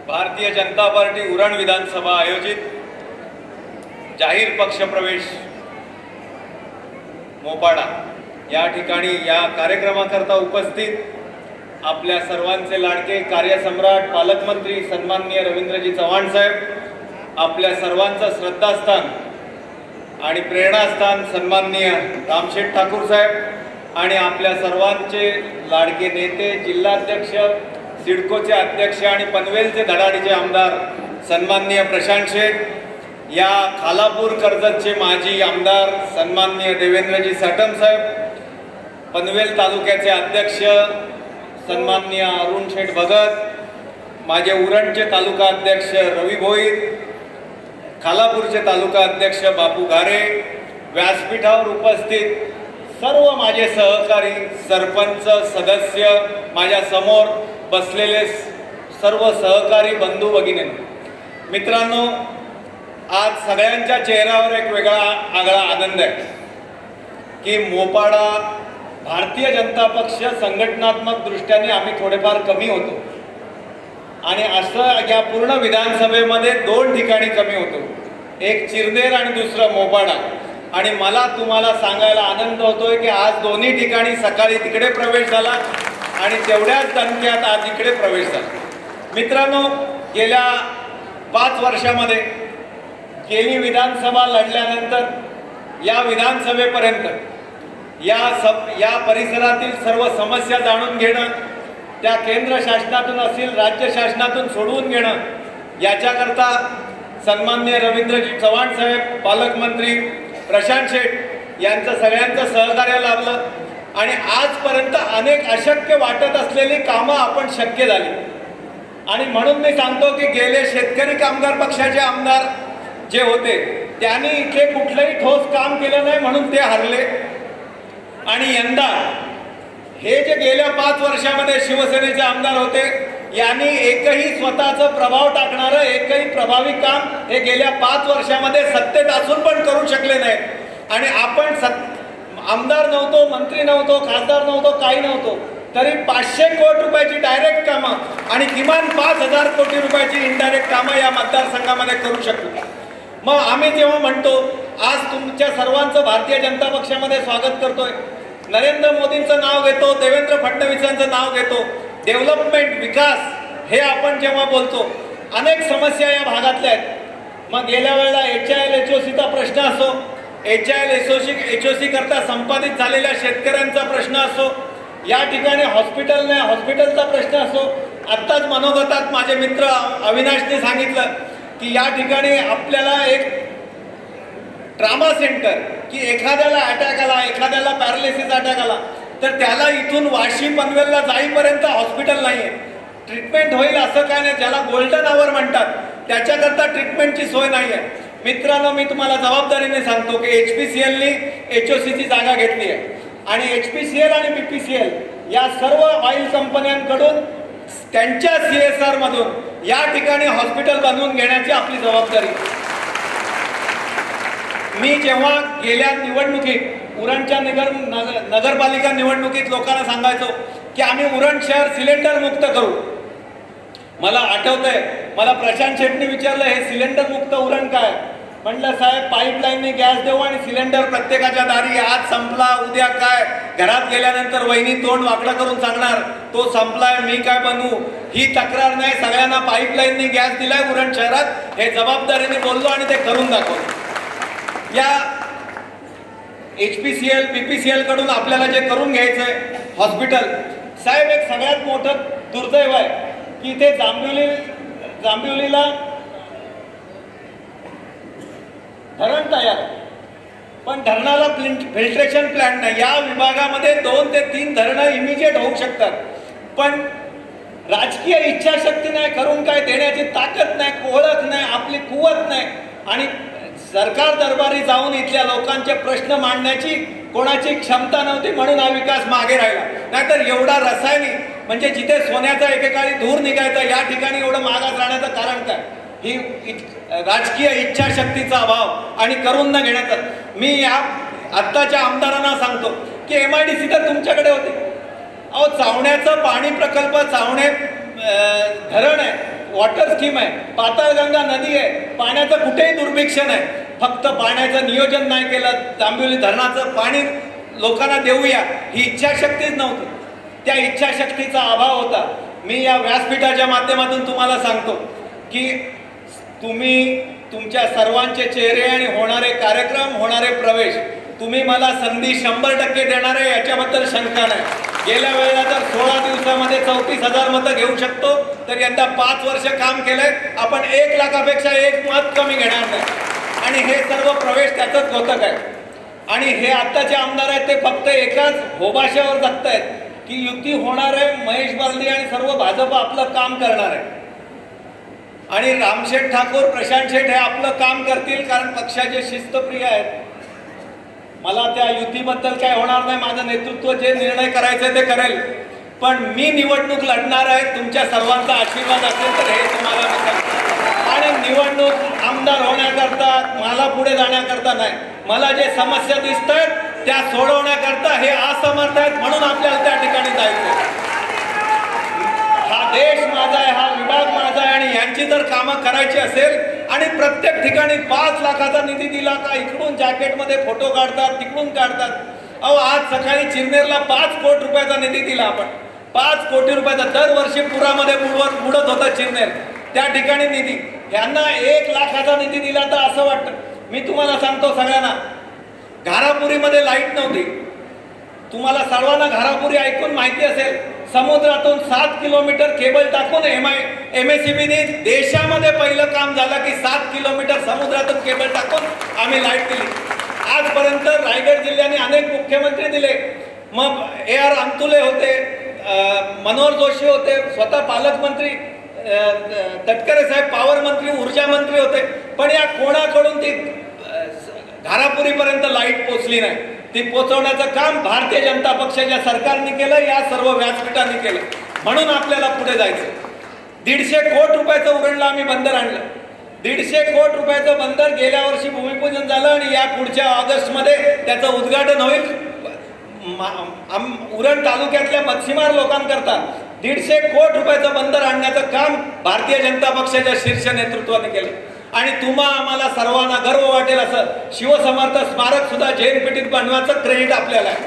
Bharatiya Janata party Uran विधानसभा आयोजित जाहीर पक्षप्रवेश मोपाडा या ठिकाणी या कार्यक्रमाकरता उपस्थित आपल्या सर्वांचे लाडके कार्यसम्राट पालकमंत्री सन्माननीय रवींद्रजी चव्हाण साहेब, आपल्या सर्वांचं श्रद्धास्थान आणि प्रेरणास्थान सन्माननीय रामशेठ ठाकूर साहेब आणि आपल्या सर्वांचे लाडके नेते जिल्हाध्यक्ष, सिडकोचे अध्यक्ष आणि पनवेलचे धडाडीचे आमदार सन्माननीय प्रशांत शेठ, या खालापूर कर्जतचे माजी आमदार सन्माननीय देवेंद्रजी साटम साहेब, पनवेल तालुक्याचे अध्यक्ष सन्माननीय अरुण शेठ भगत, माझे उरणचे तालुका अध्यक्ष रवी भोईर, खालापूरचे तालुका अध्यक्ष बापू घारे, व्यासपीठावर उपस्थित सर्व माझे सहकारी, सरपंच, सदस्य, माझ्या समोर बसलेले सर्व सहकारी बंधू भगिनींनो, मित्रांनो, आज सगळ्यांच्या चेहऱ्यावर एक वेगळा आगळा आनंद आहे की मोपाडा भारतीय जनता पक्ष संघटनात्मक दृष्ट्याने आम्ही थोडेफार कमी होतो आणि असं या पूर्ण विधानसभेमध्ये दोन ठिकाणी कमी होतो, एक चिरनेर आणि दुसरं मोपाडा. आणि मला तुम्हाला सांगायला आनंद होतोय की आज दोन्ही ठिकाणी सकाळी तिकडे प्रवेश झाला आणि तेवढ्याच दणक्यात आज इकडे प्रवेश झाला. मित्रांनो, गेल्या 5 वर्षामध्ये गेली विधानसभा लढल्यानंतर या विधानसभेपर्यंत या परिसरातील सर्व समस्या जाणून घेणं, त्या केंद्र शासनातून असतील राज्य शासनातून सोडवून घेणं, याच्याकरता सन्माननीय रवींद्रजी चव्हाण साहेब, पालकमंत्री प्रशांत शेठ यांचं सगळ्यांचं सहकार्य लाभलं आणि आजपर्यंत अनेक अशक्य वाटत असलेली कामं आपण शक्य झाली. आणि म्हणून मी सांगतो की गेले शेतकरी कामगार पक्षाचे आमदार जे होते त्यांनी इथे कुठलंही ठोस काम केलं नाही म्हणून ते हरले. आणि यंदा हे जे गेल्या 5 वर्षामध्ये शिवसेनेचे आमदार होते यांनी एकही स्वतःचा प्रभाव टाकणारं एकही प्रभावी काम हे गेल्या 5 वर्षामध्ये सत्तेत असून पण करू शकले नाही. आणि आपण आमदार नव्हतो, मंत्री नव्हतो, खासदार नव्हतो, काही नव्हतो, तरी 500 कोटी रुपयाची डायरेक्ट कामं आणि किमान 5000 कोटी रुपयाची इनडायरेक्ट कामं या मतदारसंघामध्ये करू शकतो. मग आम्ही जेव्हा म्हणतो आज तुमच्या सर्वांचं भारतीय जनता पक्षामध्ये स्वागत करतोय, नरेंद्र मोदींचं नाव घेतो, देवेंद्र फडणवीसांचं नाव घेतो, डेव्हलपमेंट, विकास हे आपण जेव्हा बोलतो, अनेक समस्या या भागातल्या आहेत. मग गेल्या वेळेला HIL-HOCचा प्रश्न असो, HIL-HOC करता संपादित झालेल्या शेतकऱ्यांचा प्रश्न असो, या ठिकाणी हॉस्पिटलचा प्रश्न असो, आत्ताच मनोगतात माझे मित्र अविनाशने सांगितलं की या ठिकाणी आपल्याला एक ट्रामा सेंटर, की एखाद्याला अटॅक आला, एखाद्याला पॅरालिसिस अटॅक आला तर त्याला इथून वाशी पनवेलला जाईपर्यंत हॉस्पिटल नाही आहे, ट्रीटमेंट होईल असं काय नाही, ज्याला गोल्डन आवर म्हणतात त्याच्याकरता ट्रीटमेंटची सोय नाही आहे. मित्रांनो, मी तुम्हाला जबाबदारीने सांगतो की HPCLनी HOCची जागा घेतली आहे आणि HPCL आणि BPCL या सर्व ऑइल कंपन्यांकडून त्यांच्या CSR मधून या ठिकाणी हॉस्पिटल बनवून घेण्याची आपली जबाबदारी. मी जेव्हा गेल्या निवडणुकीत उरणच्या नगरपालिका निवडणुकीत लोकांना सांगायचो की आम्ही उरण शहर सिलेंडर मुक्त करू, मला आठवतंय मला प्रशांत शेट्टी विचारलं हे सिलेंडर मुक्त उरण काय? म्हटलं साहेब, पाईपलाईनने गॅस देऊ आणि सिलेंडर प्रत्येकाच्या दारी, आज संपला उद्या काय, घरात गेल्यानंतर वहिनी तोंड वाकडं करून सांगणार तो संपलाय, मी काय बनवू, ही तक्रार नाही, सगळ्यांना पाईपलाईनने गॅस दिलाय उरण शहरात, हे जबाबदारीने बोललो आणि ते करून दाखवलं. या HPCL BPCL कडून आपल्याला जे करून घ्यायचंय हॉस्पिटल, साहेब एक सगळ्यात मोठं दुर्दैव आहे की इथे जांभिवलीला धरण तयार, पण धरणाला फिल्ट्रेशन प्लांट नाही. या विभागामध्ये 2 ते 3 धरणं इमिजिएट होऊ शकतात, पण राजकीय इच्छाशक्ती नाही, करून काय देण्याची ताकद नाही, ओळख नाही, आपली कुवत नाही आणि सरकार दरबारी जाऊन इथल्या लोकांचे प्रश्न मांडण्याची कोणाची क्षमता नव्हती, म्हणून हा विकास मागे राहिला. नाहीतर एवढा रासायनिक म्हणजे जिथे सोन्याचा एकेकाळी धूर निघायचा या ठिकाणी एवढं मागास राहण्याचं कारण काय? ही राजकीय इच्छाशक्तीचा अभाव आणि करून न घेण्याचा. मी या आत्ताच्या आमदारांना सांगतो की MIDC तर तुमच्याकडे होते, अहो चावण्याचं पाणी प्रकल्प, चावणे धरण आहे, वॉटर स्कीम आहे, पाताळगंगा नदी आहे, पाण्याचं कुठेही दुर्भिक्ष नाही. फक्त पाण्याचं नियोजन नाही केलं. तांबिवली धरणाचं पाणी लोकांना देऊया ही इच्छाशक्तीच नव्हती. त्या इच्छाशक्तीचा अभाव होता. मी या व्यासपीठाच्या माध्यमातून तुम्हाला सांगतो की तुम्ही तुमच्या सर्वांचे चेहरे आणि होणारे कार्यक्रम, होणारे प्रवेश तुम्ही मला संधी 100% देणार आहे याच्याबद्दल शंका नाही. गेल्या वेळेला तर 16 दिवसामध्ये 34,000 मतं घेऊ शकतो, तर यंदा 5 वर्ष काम केलंय. आपण 1 लाखापेक्षा 1 मत कमी घेणार नाही. आणि हे सर्व प्रवेश त्याचंच घोतक आहे. आणि हे आत्ताचे आमदार आहेत ते फक्त एकाच होबाशावर जगतायत की युती होणार आहे, महेश बालदी आणि सर्व भाजप आपलं काम करणार आहे आणि रामशेठ ठाकूर, प्रशांत शेठ हे आपलं काम करतील, कारण पक्षाचे शिस्तप्रिय आहेत. मला त्या युतीबद्दल काय होणार नाही. माझं नेतृत्व जे निर्णय करायचे ते करेल. पण मी निवडणूक लढणार आहे. तुमच्या सर्वांचा आशीर्वाद असेल तर हे तुम्हाला मी सांगतो. आणि निवडणूक आमदार होण्याकरता, मला पुढे जाण्याकरता नाही. मला जे समस्या दिसत आहेत त्या सोडवण्याकरता हे असमर्थ आहेत, म्हणून आपल्याला त्या ठिकाणी जायचं. हा देश माझा आहे, हा विभाग माझा आहे आणि यांची जर कामं करायची असेल आणि प्रत्येक ठिकाणी 5 लाखाचा निधी दिला का इकडून जॅकेटमध्ये फोटो काढतात, तिकडून काढतात. अहो, आज सकाळी चिरनेरला 5 कोटी रुपयाचा निधी दिला आपण. 5 कोटी रुपयाचा दरवर्षी पुरामध्ये बुडत होता चिरनेर, त्या ठिकाणी निधी. यांना 1 लाखाचा निधी दिला तर असं वाटतं. मी तुम्हाला सांगतो सगळ्यांना, घारापुरीमध्ये लाईट नव्हती. तुम्हाला सर्वांना घारापुरी ऐकून माहिती असेल. समुद्रातून 7 किलोमीटर केबल टाकून MSEBने देशामध्ये पहिलं काम झालं की 7 किलोमीटर समुद्रातून केबल टाकून आम्ही लाईट दिली. आजपर्यंत रायगड जिल्ह्याने अनेक मुख्यमंत्री दिले. मग AR अंतुले होते, मनोहर जोशी होते, स्वतः पालकमंत्री तटकरे साहेब पॉवर मंत्री, ऊर्जा मंत्री होते. पण या कोणाकडून ती घारापुरीपर्यंत लाईट पोचली नाही. ती पोचवण्याचं काम भारतीय जनता पक्षाच्या सरकारने केलं, या सर्व व्यासपीठांनी केलं. म्हणून आपल्याला पुढे जायचं. 150 कोटी रुपयाचं उरणला आम्ही बंदर आणलं. 150 कोटी रुपयाचं बंदर गेल्या वर्षी भूमिपूजन झालं आणि या पुढच्या ऑगस्टमध्ये त्याचं उद्घाटन होईल. उरण तालुक्यातल्या मच्छीमार लोकांकरता 150 कोटी रुपयाचं बंदर आणण्याचं काम भारतीय जनता पक्षाच्या शीर्ष नेतृत्वाने केलं. आणि आम्हाला सर्वांना गर्व वाटेल असं शिवसमर्थ स्मारक सुद्धा जैन पेठीत बनवायचं क्रेडिट आपल्याला आहे.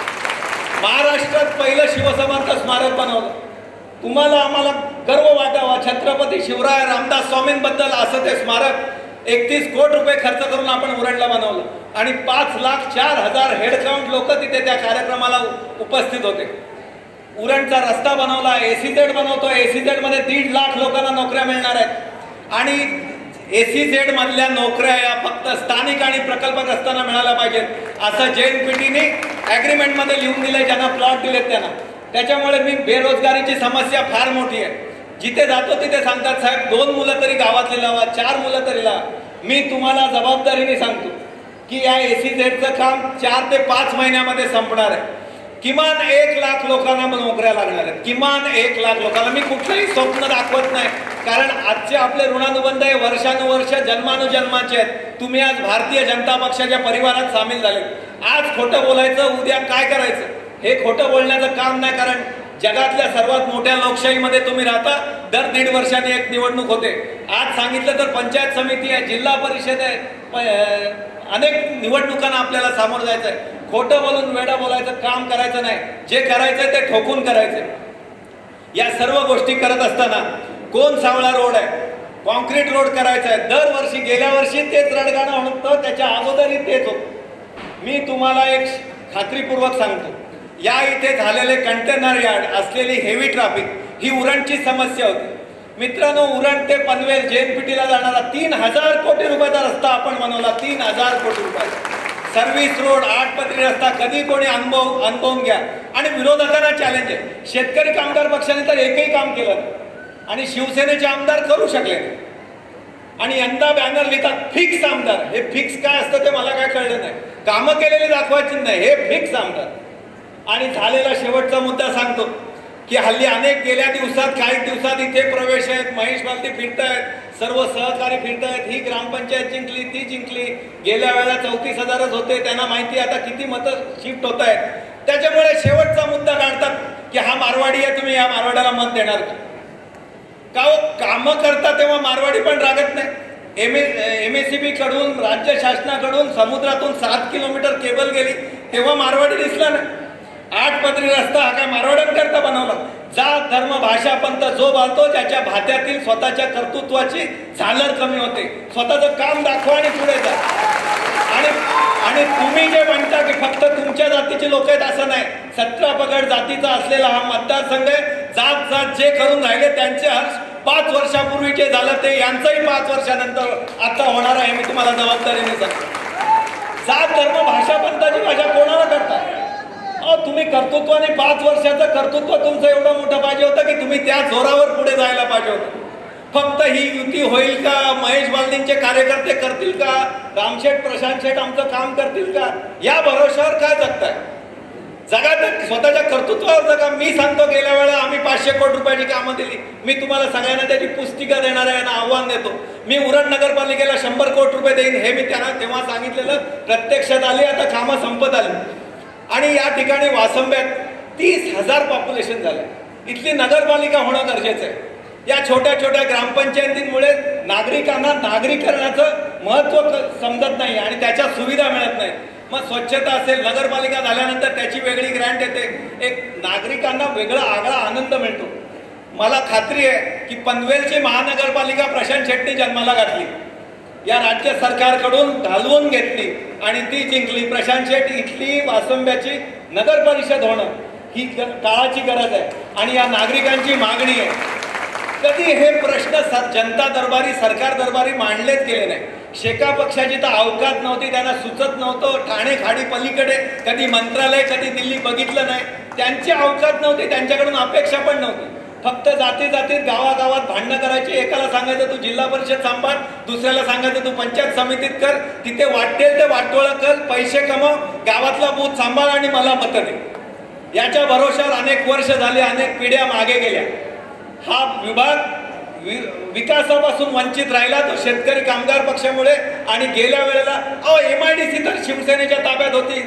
महाराष्ट्रात पहिलं शिवसमर्थ स्मारक बनवलं. तुम्हाला आम्हाला गर्व वाटावा. छत्रपती शिवराय रामदास स्वामींबद्दल असं ते स्मारक 31 कोटी रुपये खर्च करून आपण उरणला बनवलं आणि 5,04,000 हेडकाउंट लोक तिथे त्या कार्यक्रमाला उपस्थित होते. उरणचा रस्ता बनवला, SEZ बनवतो. SEZ मध्ये 1.5 लाख लोकांना नोकऱ्या मिळणार आहेत आणि SEZ मधल्या नोकऱ्या या फक्त स्थानिक आणि प्रकल्पग्रस्तांना मिळाल्या पाहिजेत असं जैन पेठीने ॲग्रीमेंट मध्ये लिहून दिलंय, ज्यांना प्लॉट दिलेत त्यांना. त्याच्यामुळे मी बेरोजगारीची समस्या फार मोठी आहे. जिथे जातो तिथे सांगतात साहेब 2 मुलं तरी गावातली लावा, 4 मुलं तरी लावा. मी तुम्हाला जबाबदारीने सांगतो की या SEZचं काम 4 ते 5 महिन्यामध्ये संपणार आहे. किमान 1 लाख लोकांना नोकऱ्या लागणार आहेत. किमान 1 लाख लोकांना. मी कुठलंही स्वप्न दाखवत नाही, कारण आजचे आपले ऋणानुबंध हे वर्षानुवर्ष जन्मानुजन्माचे आहेत. तुम्ही आज भारतीय जनता पक्षाच्या परिवारात सामील झाले. आज खोटं बोलायचं, उद्या काय करायचं हे खोटं बोलण्याचं काम नाही. कारण जगातल्या सर्वात मोठ्या लोकशाहीमध्ये तुम्ही राहता. दर 1.5 वर्षांनी एक निवडणूक होते. आज सांगितलं तर पंचायत समिती आहे, जिल्हा परिषद आहे, अनेक निवडणुकांना आपल्याला सामोरं जायचं आहे. खोटं बोलून वेडा बोलायचं काम करायचं नाही. जे करायचंय ते ठोकून करायचंय. या सर्व गोष्टी करत असताना कोण सावळा रोड आहे, कॉन्क्रीट रोड करायचा आहे. दरवर्षी गेल्या वर्षी तेच रडगाणं होतं, त्याच्या अगोदरही तेच होतं. मी तुम्हाला एक खात्रीपूर्वक सांगतो, या इथे झालेले कंटेनर यार्ड असलेली हेवी ट्रॅफिक ही उरणची समस्या होती. मित्रांनो, उरण ते पनवेल जैन पेठीला जाणारा 3,000 कोटी रुपयाचा रस्ता आपण बनवला. 3,000 कोटी रुपयाचा सर्व्हिस रोड, 8 पदरी रस्ता. कधी कोणी अनुभवून घ्या. आणि विरोधकांना चॅलेंज आहे. शेतकरी कामगार पक्षाने तर एकही काम केलं आणि शिवसेनेचे आमदार करू शकले. आणि यंदा बॅनर लिहितात फिक्स आमदार. हे फिक्स काय असतं ते मला काय कळलं नाही. कामं केलेली दाखवायची नाही, हे फिक्स आमदार. आणि झालेला शेवटचा मुद्दा सांगतो की हल्ली अनेक गेल्या दिवसात काही दिवसात इथे प्रवेश आहेत, महेश बालदी फिरतायत, सर्व सहकारी फिरतायत. ही ग्रामपंचायत जिंकली, ती जिंकली. गेल्या वेळेला 34,000च होते. त्यांना माहिती आता किती मतं शिफ्ट होत आहेत. त्याच्यामुळे शेवटचा मुद्दा काढतात की हा मारवाडी आहे, तुम्ही या मारवाड्याला मत देणार का. का कामं करता तेव्हा मारवाडी पण रागत नाही? MSCB कडून राज्य शासनाकडून समुद्रातून 7 किलोमीटर केबल गेली तेव्हा मारवाडी दिसला नाही. 8 पदरी रस्ता हा काय मारवाड्यांकरता बनवला? जात धर्म भाषा पंथ जो बांधतो त्याच्या भात्यातील स्वतःच्या कर्तृत्वाची झालर कमी होते. स्वतःचं काम दाखवा आणि पुढे जा. आणि तुम्ही जे म्हणता की फक्त तुमच्या जातीचे लोक आहेत असं नाही. 17 पगड जातीचा असलेला हा मतदारसंघ आहे. जात जात जे करून राहिले त्यांचे हर्ष 5 वर्षापूर्वी जे झालं ते यांचंही 5 वर्षानंतर आता होणार आहे. मी तुम्हाला जबाबदारीने सांगतो. जात धर्म भाषा पंथाची भाषा कोणाला करताय? तुम्ही कर्तृत्वाने 5 वर्षाचं कर्तृत्व तुमचं एवढं मोठं पाहिजे होतं की तुम्ही त्या जोरावर पुढे जायला पाहिजे होतं. फक्त ही युती होईल का? महेश बालदींचे कार्यकर्ते करतील का? रामशेठ प्रशांत शेठ आमचं काम करतील का? या भरोशावर काय जगताय? जगात स्वतःच्या कर्तृत्वावर जगा. मी सांगतो गेल्या वेळेला आम्ही 500 कोटी रुपयाची कामं दिली. मी तुम्हाला सगळ्यांना त्याची पुस्तिका देणार आहे आणि आव्हान देतो. मी उरण नगरपालिकेला 100 कोटी रुपये देईन हे मी त्यांना तेव्हा सांगितलेलं. प्रत्यक्षात आली. आता कामं संपत आली. आणि या ठिकाणी वासंब्यात 30,000 पॉप्युलेशन झालं. इथली नगरपालिका होणं गरजेचं आहे. या छोट्या छोट्या ग्रामपंचायतींमुळे नागरिकांना नागरीकरणाचं महत्त्व समजत नाही आणि त्याच्या सुविधा मिळत नाही. मग स्वच्छता असेल, नगरपालिका झाल्यानंतर त्याची वेगळी ग्रँट येते. एक नागरिकांना वेगळा आगळा आनंद मिळतो. मला खात्री आहे की पनवेलची महानगरपालिका प्रशांत शेट्टी जन्माला घातली. या राज्य सरकारकडून ढालवून घेतली आणि ती जिंकली. प्रशांत शेट्टी इथली वासंब्याची नगर परिषद होणं ही काळाची गरज आहे आणि या नागरिकांची मागणी आहे. कधी हे प्रश्न जनता दरबारी सरकार दरबारी मांडलेच गेले नाही. शेका पक्षाची तर अवकात नव्हती. त्यांना सुचत नव्हतं. ठाणे खाडी पलीकडे कधी मंत्रालय कधी दिल्ली बघितलं नाही. त्यांची अवकात नव्हती. त्यांच्याकडून अपेक्षा पण नव्हती. फक्त जातीत गावागावात भांडणं करायची. एकाला सांगायचं तू जिल्हा परिषद सांभाळ, दुसऱ्याला सांगायचं तू पंचायत समितीत कर, तिथे वाटेल ते वाटोळं कर, पैसे कमव, गावातला बूथ सांभाळ आणि मला मत दे. याच्या भरोशावर अनेक वर्ष झाली, अनेक पिढ्या मागे गेल्या. हा विभाग विकासापासून वंचित राहिला तो शेतकरी कामगार पक्षामुळे. आणि गेल्या वेळेला MIDC तर शिवसेनेच्या ताब्यात होती.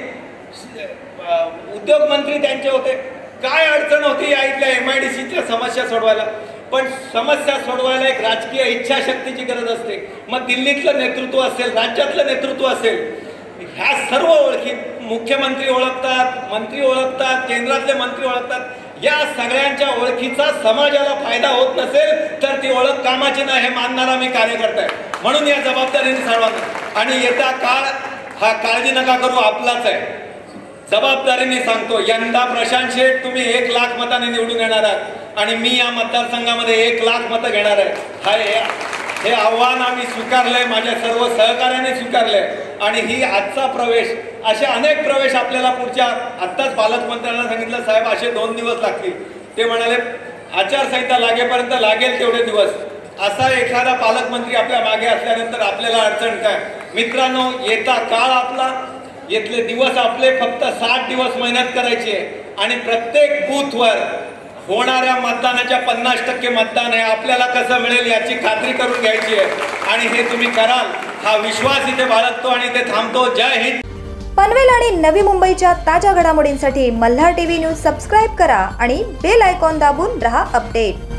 उद्योग मंत्री त्यांचे होते. काय अडचण होती या इथल्या MIDCच्या समस्या सोडवायला? पण समस्या सोडवायला एक राजकीय इच्छाशक्तीची गरज असते. मग दिल्लीतलं नेतृत्व असेल, राज्यातलं नेतृत्व असेल, ह्या सर्व ओळखी मुख्यमंत्री ओळखतात, मंत्री ओळखतात, केंद्रातले मंत्री ओळखतात. या सगळ्यांच्या ओळखीचा समाजाला फायदा होत नसेल तर ती ओळख कामाची नाही हे मानणारा मी कार्यकर्ता आहे. म्हणून या जबाबदारीने सर्वांना. आणि येता काळ हा काळजी नका करू आपलाच आहे. जबाबदारीने सांगतो, यंदा प्रशांत शेठ तुम्ही 1 लाख मताने निवडून येणार आहात आणि मी या मतदारसंघामध्ये 1 लाख मतं घेणार आहे. हे आव्हान आम्ही स्वीकारलंय. माझ्या सर्व सहकार्याने स्वीकारलंय. आणि ही आजचा प्रवेश, असे अनेक प्रवेश आपल्याला पुढच्या, आत्ताच पालकमंत्र्यांना सांगितलं साहेब असे 2 दिवस लागतील. ते म्हणाले आचारसंहिता लागेपर्यंत लागेल तेवढे दिवस. असा एखादा पालकमंत्री आपल्या मागे असल्यानंतर आपल्याला अडचण काय? मित्रांनो, येता काळ आपला, येथले दिवस आपले. फक्त 60 दिवस मेहनत करायची आहे आणि प्रत्येक बूथवर होणाऱ्या मतदानाच्या 50% मतदान हे आपल्याला कसं मिळेल याची खात्री करून घ्यायची आहे. आणि हे तुम्ही कराल हा विश्वास इथे बाळगतो आणि इथे थांबतो. जय हिंद. पनवेल आणि नवी मुंबईच्या ताज्या घडामोडींसाठी मल्हार टीव्ही न्यूज सबस्क्राईब करा आणि बेल आयकॉन दाबून रहा अपडेट.